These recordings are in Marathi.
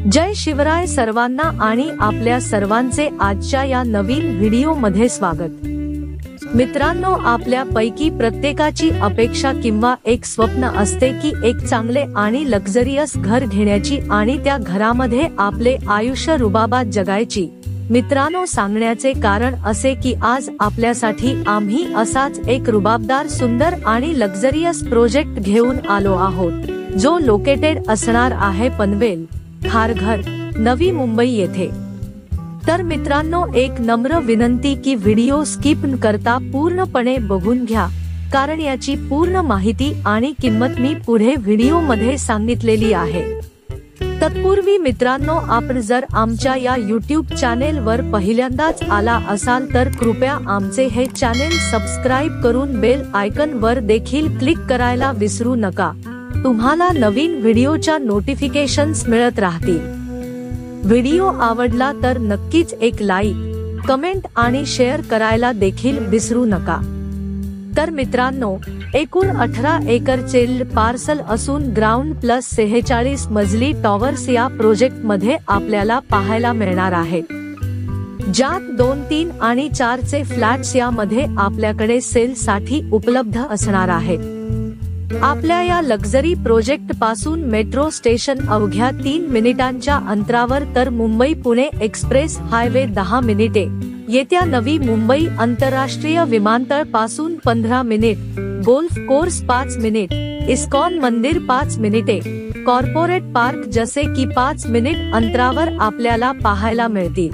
जय शिवराय सर्वांना आणि आपल्या सर्वांचे आजच्या या नवीन व्हिडिओ मध्ये स्वागत। मित्रांनो, आपल्या पैकी प्रत्येकाची अपेक्षा किंवा एक स्वप्न असते की एक चांगले आणि लक्झरियस घर घेण्याची आणि त्या घरामध्ये आपले आयुष्य रुबाबात जगायची। मित्रांनो, सांगण्याचे कारण असे की आज आपल्यासाठी आम्ही असाच एक रुबाबदार, सुंदर आणि लक्झरियस प्रोजेक्ट घेऊन आलो आहोत, जो लोकेटेड असणार आहे पनवेल, खारघर, नवी मुंबई येथे। तर मित्रांनो, एक नम्र विनंती की व्हिडिओ स्किप न करता पूर्णपणे बघून घ्या, कारण याची पूर्ण माहिती आणि किंमत मी पुढे व्हिडिओ मध्ये सांगितलेली आहे। तत्पूर्वी मित्रांनो, आपण जर आमच्या या YouTube चॅनेल वर पहिल्यांदाच आला असाल तर कृपया आमचे हे चॅनेल सबस्क्राइब करून बेल आयकॉन वर देखील क्लिक करायला विसरू नका। तुम्हाला नवीन व्हिडिओच्या नोटिफिकेशन्स मिळत राहतील। व्हिडिओ आवडला तर नक्कीच एक लाईक, कमेंट आणि शेअर करायला देखील विसरू नका। तर मित्रांनो, एकूण 18 एकरचे पार्सल असून ग्राउंड प्लस 46 मजली टॉवर्स या प्रोजेक्ट मध्ये आपल्याला पाहायला मिळणार आहेत, ज्यात 2, 3 आणि 4 चे फ्लॅट्स यामध्ये आपल्याकडे सेल साठी उपलब्ध असणार आहेत। आपल्या या लक्झरी प्रोजेक्ट पासून मेट्रो स्टेशन अवघ्या 3 मिनिटांच्या अंतरावर, तर मुंबई पुणे एक्सप्रेस हायवे 10 मिनिटे, येत्या नवी मुंबई आंतरराष्ट्रीय विमानतळ पासून 15 minute, golf course 5 minute, ISKCON मंदिर 5 मिनिटे, कॉर्पोरेट पार्क जसे की 5 मिनिट अंतरावर आपल्याला पाहायला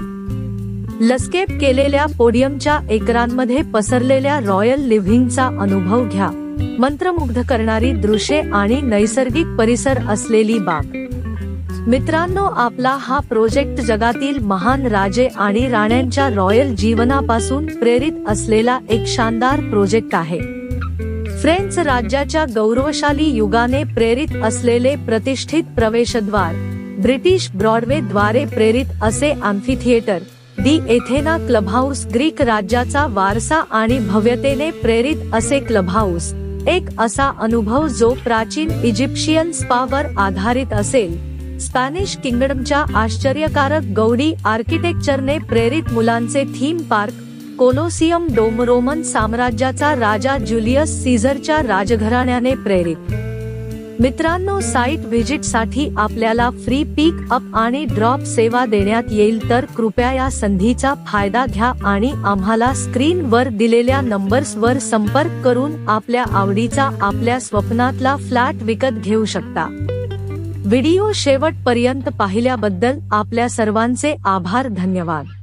मिळतील। लस्केप केलेल्या पोडियमच्या एकरांमध्ये पसरलेल्या रॉयल लिव्हिंगचा अनुभव घ्या, मंत्रमुग्ध करणारी दृश्ये आणि नैसर्गिक परिसर असलेली बाग। मित्रांनो, आपला हा प्रोजेक्ट जगातील महान राजे आणि राण्यांच्या रॉयल जीवनापासून प्रेरित असलेला एक शानदार प्रोजेक्ट आहे। फ्रेंच राज्याच्या गौरवशाली युगाने प्रेरित असलेले प्रतिष्ठित प्रवेशद्वार, ब्रिटिश ब्रॉडवे द्वारे प्रेरित असे अॅम्फीथिएटर, दी एथेना क्लबहाऊस, ग्रीक राज्याचा वारसा आणि भव्यतेने प्रेरित असे क्लबहाऊस, एक असा अनुभव जो प्राचीन इजिप्शियन स्पावर आधारित असेल। स्पॅनिश किंगडमच्या आश्चर्यकारक गौडी आर्किटेक्चरने प्रेरित मुलांचे theme park, Colosseum dome, Roman साम्राज्याचा राजा ज्युलियस सीझरच्या राजघराण्याने प्रेरित। मित्रांनो, साइट व्हिजिट साठी आपल्याला फ्री पिक अप आणि ड्रॉप सेवा देण्यात येईल, तर कृपया या संधीचा फायदा घ्या आणि आम्हाला स्क्रीन वर दिलेल्या नंबर्स वर संपर्क करून आपल्या आवडीचा, आपल्या स्वप्नातला फ्लॅट विकत घेऊ शकता। व्हिडिओ शेवटपर्यंत पाहिल्याबद्दल आपल्या सर्वांचे आभार, धन्यवाद।